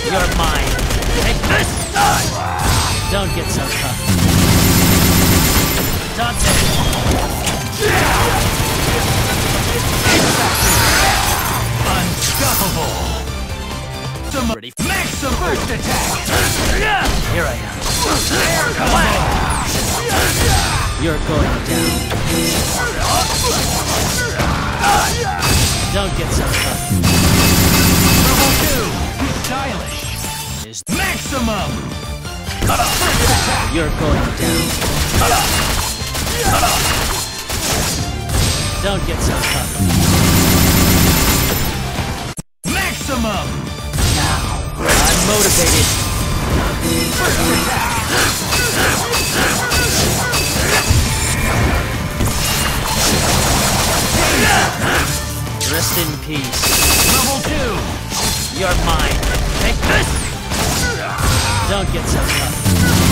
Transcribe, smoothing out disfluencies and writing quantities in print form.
You're mine. Take this! Don't get so tough. Dante! Unstoppable! Maximum burst attack! Here I am. You're going down. Don't get so tough. Level 2! Stylish! Is Maximum! You're going down. Don't get so tough. Maximum! Now, I'm motivated. First attack! Rest in peace. Level 2! You're mine. Take this! Don't get so tough.